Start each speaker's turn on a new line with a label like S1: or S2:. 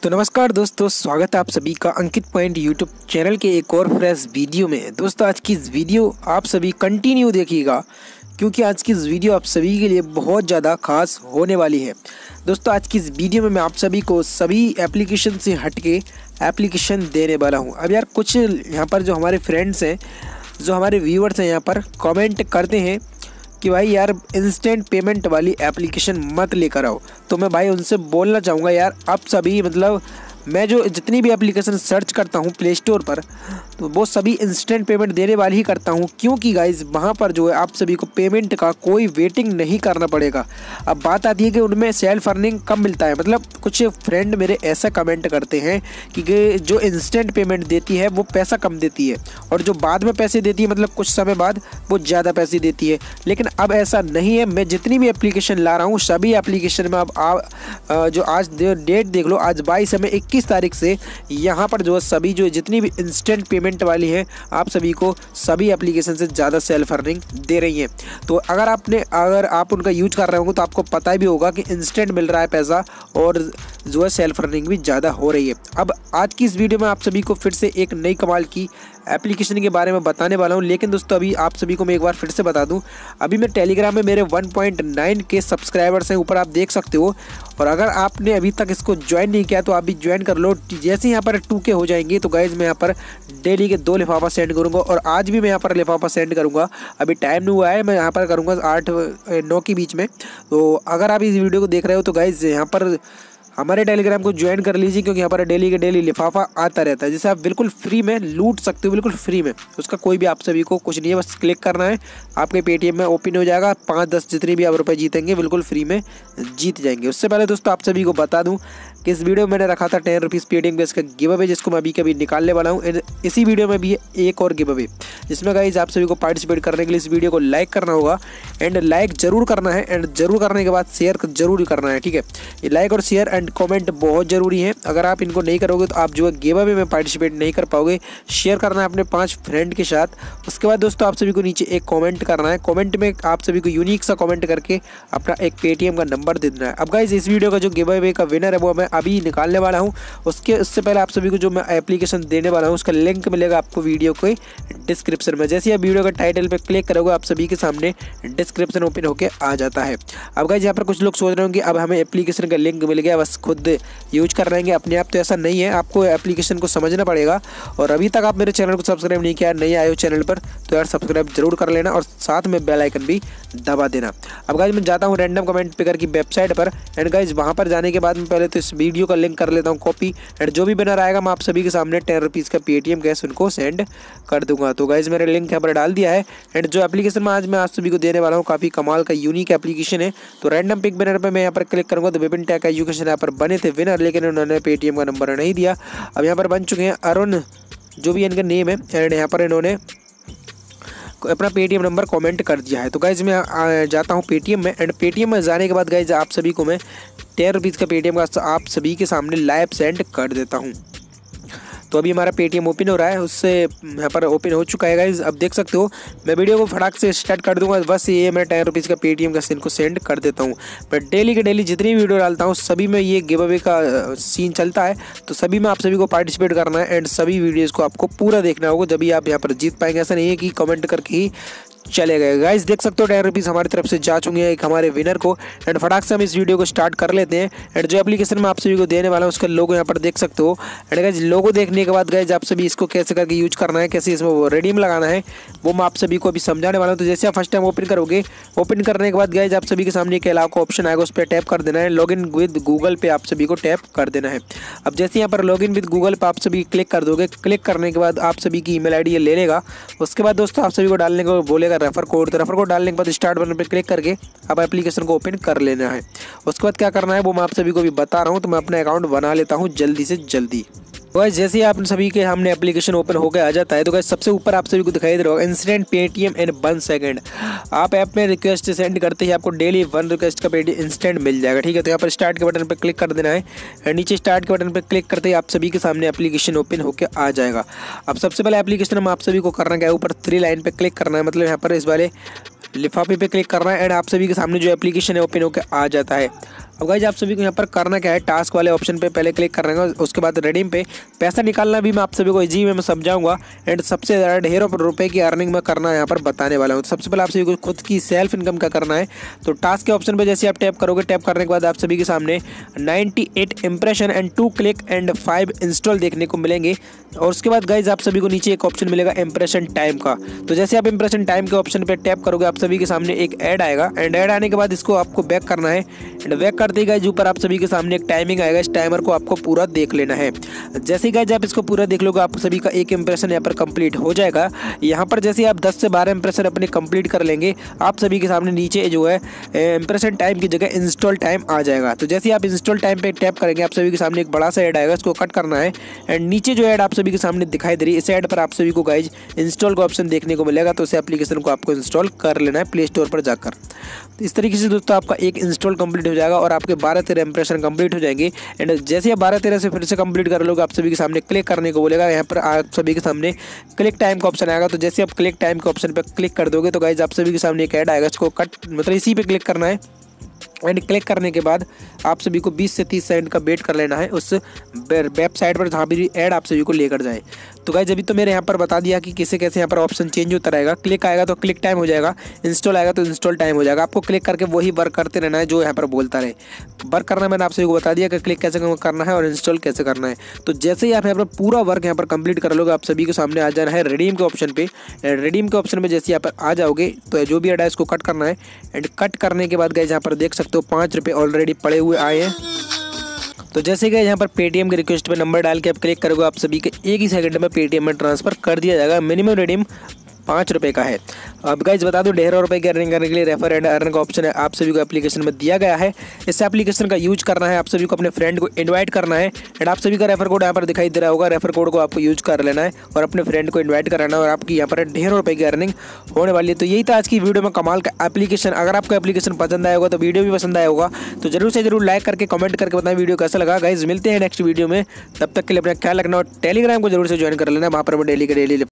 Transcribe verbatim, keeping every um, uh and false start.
S1: तो नमस्कार दोस्तों, स्वागत है आप सभी का अंकित पॉइंट यूट्यूब चैनल के एक और फ्रेश वीडियो में। दोस्तों आज की इस वीडियो आप सभी कंटिन्यू देखिएगा क्योंकि आज की इस वीडियो आप सभी के लिए बहुत ज़्यादा खास होने वाली है। दोस्तों आज की इस वीडियो में मैं आप सभी को सभी एप्लीकेशन से हटके एप्लीकेशन देने वाला हूँ। अब यार कुछ यहाँ पर जो हमारे फ्रेंड्स हैं, जो हमारे व्यूअर्स हैं, यहाँ पर कमेंट करते हैं कि भाई यार इंस्टेंट पेमेंट वाली एप्लीकेशन मत लेकर आओ। तो मैं भाई उनसे बोलना चाहूँगा यार, आप सभी मतलब मैं जो जितनी भी एप्लीकेशन सर्च करता हूँ प्ले स्टोर पर, तो वो सभी इंस्टेंट पेमेंट देने वाली ही करता हूँ, क्योंकि गाइज़ वहाँ पर जो है आप सभी को पेमेंट का कोई वेटिंग नहीं करना पड़ेगा। अब बात आती है कि उनमें सेल्फ अर्निंग कम मिलता है। मतलब कुछ फ्रेंड मेरे ऐसा कमेंट करते हैं कि जो इंस्टेंट पेमेंट देती है वो पैसा कम देती है और जो बाद में पैसे देती है मतलब कुछ समय बाद वो ज़्यादा पैसे देती है। लेकिन अब ऐसा नहीं है। मैं जितनी भी एप्लीकेशन ला रहा हूँ सभी एप्लीकेशन में अब आ, जो आज डेट देख लो, आज बाईस में इक्कीस तारीख से यहाँ पर जो सभी जो जितनी भी इंस्टेंट पेमेंट वाली है आप सभी को सभी एप्लीकेशन से ज़्यादा सेल्फ अर्निंग दे रही हैं। तो अगर आपने अगर आप उनका यूज कर रहे होंगे तो आपको पता भी होगा कि इंस्टेंट मिल रहा है पैसा और जो है सेल्फ अर्निंग भी ज़्यादा हो रही है। अब आज की इस वीडियो में आप सभी को फिर से एक नई कमाल की एप्लीकेशन के बारे में बताने वाला हूं। लेकिन दोस्तों अभी आप सभी को मैं एक बार फिर से बता दूं, अभी मैं टेलीग्राम में मेरे वन पॉइंट नाइन के सब्सक्राइबर्स हैं, ऊपर आप देख सकते हो। और अगर आपने अभी तक इसको ज्वाइन नहीं किया तो आप भी ज्वाइन कर लो। जैसे यहाँ पर टू के हो जाएंगे तो गाइज मैं यहाँ पर डेली के दो लिफाफा सेंड करूँगा और आज भी मैं यहाँ पर लिफाफा सेंड करूँगा। अभी टाइम नहीं हुआ है, मैं यहाँ पर करूँगा आठ नौ के बीच में। तो अगर आप इस वीडियो को देख रहे हो तो गाइज यहाँ पर हमारे टेलीग्राम को ज्वाइन कर लीजिए, क्योंकि यहाँ पर डेली के डेली लिफाफा आता रहता है जिसे आप बिल्कुल फ्री में लूट सकते हो, बिल्कुल फ्री में। उसका कोई भी आप सभी को कुछ नहीं है, बस क्लिक करना है, आपके पेटीएम में ओपन हो जाएगा। पाँच दस जितने भी आप रुपए जीतेंगे बिल्कुल फ्री में जीत जाएंगे। उससे पहले दोस्तों आप सभी को बता दूँ कि इस वीडियो में मैंने रखा था टेन रुपीज़ पेटीएम का इसका गिव अवे, जिसको मैं अभी कभी निकालने वाला हूँ। इसी वीडियो में भी एक और गिव अवे, जिसमें गाइज आप सभी को पार्टिसिपेट करने के लिए इस वीडियो को लाइक करना होगा एंड लाइक जरूर करना है एंड जरूर करने के बाद शेयर जरूर करना है, ठीक है। ये लाइक और शेयर एंड कमेंट बहुत ज़रूरी है। अगर आप इनको नहीं करोगे तो आप जो है गिव अवे में पार्टिसिपेट नहीं कर पाओगे। शेयर करना है अपने पांच फ्रेंड के साथ। उसके बाद दोस्तों आप सभी को नीचे एक कमेंट करना है। कमेंट में आप सभी को यूनिक सा कमेंट करके अपना एक पेटीएम का नंबर दे देना है। अब गाइज इस वीडियो का जो गिव अवे का विनर है वो मैं अभी निकालने वाला हूँ। उसके उससे पहले आप सभी को जो मैं एप्लीकेशन देने वाला हूँ उसका लिंक मिलेगा आपको वीडियो के डिस्क्रिप्शन में। जैसे आप वीडियो का टाइटल पे क्लिक करोगे आप सभी के सामने डिस्क्रिप्शन ओपन होकर आ जाता है। अब गाइज यहाँ पर कुछ लोग सोच रहे होंगे अब हमें एप्लीकेशन का लिंक मिल गया, बस खुद यूज कर रहेंगे अपने आप। तो ऐसा नहीं है, आपको एप्लीकेशन को समझना पड़ेगा। और अभी तक आप मेरे चैनल को सब्सक्राइब नहीं किया, नहीं आए हो चैनल पर, तो यार सब्सक्राइब जरूर कर लेना और साथ में बेल आइकन भी दबा देना। अब गाइज मैं जाता हूँ रैंडम कमेंट पिकर की वेबसाइट पर एंड गाइज वहाँ पर जाने के बाद मैं पहले तो इस वीडियो का लिंक कर लेता हूँ कॉपी एंड जो भी बनर आएगा मैं आप सभी के सामने टेन रुपीज़ का पेटीएम कैश उनको सेंड कर दूंगा। तो गाइज मैंने लिंक यहाँ पर डाल दिया है एंड जो एप्लीकेशन में आज मैं आप सभी को देने वाला हूँ काफ़ी कमाल का यूनिक एप्लीकेशन है। तो रैंडम पिक विनर पर मैं यहाँ पर क्लिक करूँगा तो विपिन टेक एजुकेशन यहाँ पर बने थे विनर, लेकिन उन्होंने पेटीएम का नंबर नहीं दिया। अब यहाँ पर बन चुके हैं अरुण, जो भी इनका नेम है, एंड यहाँ पर इन्होंने अपना पेटीएम नंबर कमेंट कर दिया है। तो गाइज मैं जाता हूँ पेटीएम में एंड पेटीएम में जाने के बाद गाइज आप सभी को मैं टेन रुपीज़ का पेटीएम का आप सभी के सामने लाइव सेंड कर देता हूँ। तो अभी हमारा पेटीएम ओपन हो रहा है, उससे यहाँ पर ओपन हो चुका है गाइज। अब देख सकते हो मैं वीडियो को फटाक से स्टार्ट कर दूंगा। बस ये मैं टेन रुपीज़ का पेटीएम का सीन को सेंड कर देता हूँ। मैं डेली के डेली जितनी वीडियो डालता हूँ सभी में ये गिव अवे का सीन चलता है, तो सभी में आप सभी को पार्टिसिपेट करना है एंड सभी वीडियोज़ को आपको पूरा देखना होगा, जब भी आप यहाँ पर जीत पाएंगे। ऐसा नहीं है कि कमेंट करके ही चले गए। गाइस देख सकते हो टेन रुपीज़ हमारी तरफ से जा चुके हैं एक हमारे विनर को एंड फटाक से हम इस वीडियो को स्टार्ट कर लेते हैं। एंड जो एप्लीकेशन में आप सभी को देने वाला हूँ उसका लोगो यहाँ पर देख सकते हो। एंड गाइस लोगो देखने के बाद गाइस आप सभी इसको कैसे करके यूज करना है, कैसे इसमें वो रेडीम लगाना है, वो मैं आप सभी को अभी समझाने वाला हूँ। तो जैसे आप फर्स्ट टाइम ओपन करोगे, ओपन करने के बाद गाइस आप सभी के सामने एक अलाउ का ऑप्शन आएगा, उस पर टैप कर देना है। लॉगिन विद गूगल पे आप सभी को टैप कर देना है। अब जैसे यहाँ पर लॉगिन विद गूगल पे आप सभी क्लिक कर दोगे, क्लिक करने के बाद आप सभी की ईमेल आईडी ले लेगा। उसके बाद दोस्तों आप सभी को डालने को बोलेगा रेफर कोड, तो रेफर कोड डालने के बाद स्टार्ट बटन पर क्लिक करके अब एप्लीकेशन को ओपन कर लेना है। उसके बाद क्या करना है वो मैं आप सभी को भी बता रहा हूँ। तो मैं अपना अकाउंट बना लेता हूँ जल्दी से जल्दी। तो गाइस जैसे ही आप सभी के हमने एप्लीकेशन ओपन होकर आ जाता है तो गाइस सबसे ऊपर आप सभी को दिखाई दे रहा होगा instant Paytm in one second. आप ऐप में रिक्वेस्ट सेंड करते ही आपको डेली वन रिक्वेस्ट का पेटीएम इंस्टेंट मिल जाएगा, ठीक है। तो यहाँ पर स्टार्ट के बटन पर क्लिक कर देना है और नीचे स्टार्ट के बटन पर क्लिक करते ही आप सभी के सामने एप्लीकेशन ओपन होकर आ जाएगा। अब सबसे पहले एप्लीकेशन में आप सभी को करना क्या है, ऊपर थ्री लाइन पर क्लिक करना है, मतलब यहाँ पर इस वाले लिफाफे पे क्लिक करना है एंड आप सभी के सामने जो एप्लीकेशन है ओपन होकर आ जाता है। अब गाइज आप सभी को यहाँ पर करना क्या है, टास्क वाले ऑप्शन पे पहले क्लिक करना है, उसके बाद रिडीम पे पैसा निकालना भी मैं आप सभी को इजी में मैं समझाऊंगा एंड सबसे ज़्यादा ढेरों रुपए की अर्निंग में करना यहाँ पर बताने वाला हूँ। तो सबसे पहले आप सभी को खुद की सेल्फ इनकम का करना है। तो टास्क के ऑप्शन पे जैसे आप टैप करोगे, टैप करने के बाद आप सभी के सामने अट्ठानवे impression and two click and five install देखने को मिलेंगे। और उसके बाद गाइज आप सभी को नीचे एक ऑप्शन मिलेगा इंप्रेशन टाइम का। तो जैसे आप इंप्रेशन टाइम के ऑप्शन पे टैप करोगे, आप सभी के सामने एक ऐड आएगा एंड ऐड आने के बाद इसको आपको बैक करना है एंड बैक करते ही गाइज ऊपर आप सभी के सामने एक टाइमिंग आएगा। इस टाइमर को आपको पूरा देख लेना है। जैसे ही गाइज आप इसको पूरा देख लोगे, आप सभी का एक इंप्रेशन यहाँ पर कंप्लीट हो जाएगा। यहाँ पर जैसे आप दस से बारह इंप्रेशन अपने कंप्लीट कर लेंगे, आप सभी के सामने नीचे जो है इंप्रेशन टाइम की जगह इंस्टॉल टाइम आ जाएगा। तो जैसे आप इंस्टॉल टाइम पे टैप करेंगे, आप सभी के सामने एक बड़ा सा ऐड आएगा, इसको कट करना है एंड नीचे जो ऐड आप सभी के सामने दिखाई दे रही है, इस ऐड पर आप सभी को गाइज इंस्टॉल का ऑप्शन देखने को मिलेगा। तो इस एप्लीकेशन को आपको इंस्टॉल कर लेना है प्ले स्टोर पर जाकर। तो इस तरीके से दोस्तों आपका एक इंस्टॉल कंप्लीट हो जाएगा और आपके बारह तेरह इंप्रेशन कंप्लीट हो जाएंगे। एंड जैसे आप बारह तेरह से फिर से कंप्लीट कर लोगे, आप सभी के सामने क्लिक करने को बोलेगा। यहाँ पर आप सभी के सामने क्लिक टाइम का ऑप्शन आएगा। तो जैसे आप क्लिक टाइम के ऑप्शन पर क्लिक कर दोगे, तो गाइज आप सभी के सामने एक ऐड आएगा, इसको कट मतलब इसी पे क्लिक करना है एंड क्लिक करने के बाद आप सभी को बीस से तीस सेकंड का वेट कर लेना है उस वेबसाइट पर जहाँ भी ऐड आप सभी को लेकर जाए। तो गाइस अभी तो मेरे यहाँ पर बता दिया कि कैसे कैसे यहाँ पर ऑप्शन चेंज होता रहेगा। क्लिक आएगा तो क्लिक टाइम हो जाएगा, इंस्टॉल आएगा तो इंस्टॉल टाइम हो जाएगा। आपको क्लिक करके वही वर्क करते रहना है जो यहाँ पर बोलता रहे। वर्क करना मैंने आप सभी को बता दिया कि क्लिक कैसे करना है और इंस्टॉल कैसे करना है। तो जैसे ही आप यहाँ पर पूरा वर्क यहाँ पर कंप्लीट कर लोगे, आप सभी के सामने आ जाना है रिडीम के ऑप्शन पे। रिडीम के ऑप्शन में जैसे यहाँ पर आ जाओगे, तो जो भी ऐड है इसको कट करना है एंड कट करने के बाद गाइस यहाँ पर देख सकते हो पाँच रुपये ऑलरेडी पड़े हुए आए हैं। तो जैसे कि यहाँ पर पेटीएम के रिक्वेस्ट पे नंबर डाल के आप क्लिक करोगे, आप सभी के एक ही सेकंड में पेटीएम में ट्रांसफर कर दिया जाएगा। मिनिमम रिडीम पाँच रुपये का है। अब गाइज बता दो, ढेरों रुपए की अर्निंग करने के लिए रेफर एंड अर्न का ऑप्शन है आप सभी को एप्लीकेशन में दिया गया है। इस एप्लीकेशन का यूज करना है, आप सभी को अपने फ्रेंड को इनवाइट करना है एंड आप सभी का रेफर कोड यहाँ पर दिखाई दे रहा होगा। रेफर कोड को आपको यूज कर लेना है और अपने फ्रेंड को इन्वाइट कराना है और आपकी यहाँ पर ढेरों रुपए की अर्निंग होने वाली है। तो यही था आज की वीडियो में कमाल का एप्लीकेशन। अगर आपको एप्लीकेशन पसंद आया होगा तो वीडियो भी पसंद आया होगा तो जरूर से जरूर लाइक करके कमेंट करके बताएं वीडियो कैसा लगा। गाइज मिलते हैं नेक्स्ट वीडियो में, तब तक के लिए अपना ख्याल रखना और टेलीग्राम को जरूर से ज्वाइन कर लेना, वहाँ पर मैं डेली का डेली